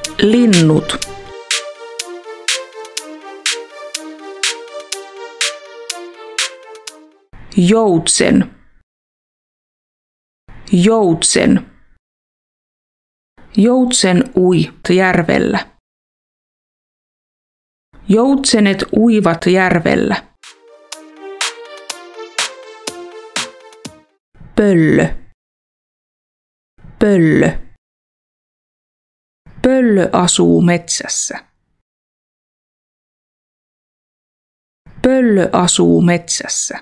Linnut. Joutsen. Joutsen. Joutsen ui järvellä. Joutsenet uivat järvellä. Pöllö. Pöllö. Pöllö asuu metsässä. Pöllö asuu metsässä.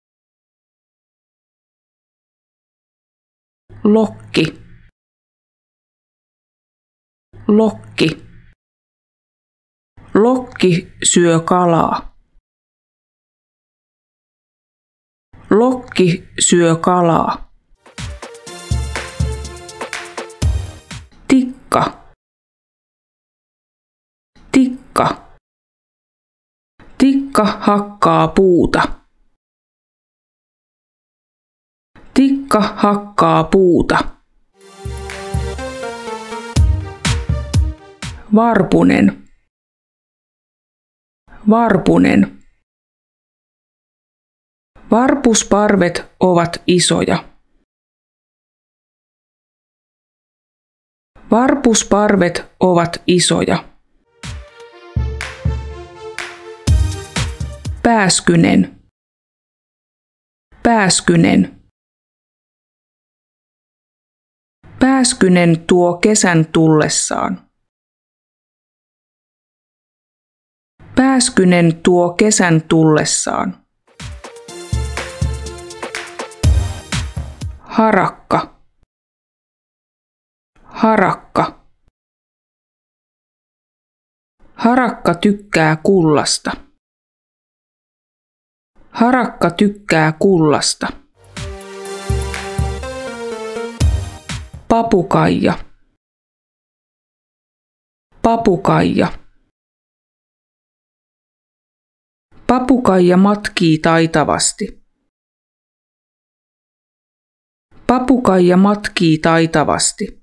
Lokki. Lokki. Lokki syö kalaa. Lokki syö kalaa. Tikka. Tikka. Tikka hakkaa puuta. Tikka hakkaa puuta. Varpunen. Varpunen. Varpusparvet ovat isoja. Varpusparvet ovat isoja. Pääskynen. Pääskynen. Pääskynen tuo kesän tullessaan. Pääskynen tuo kesän tullessaan. Harakka. Harakka. Harakka tykkää kullasta. Harakka tykkää kullasta. Papukaija. Papukaija. Papukaija matkii taitavasti. Papukaija matkii taitavasti.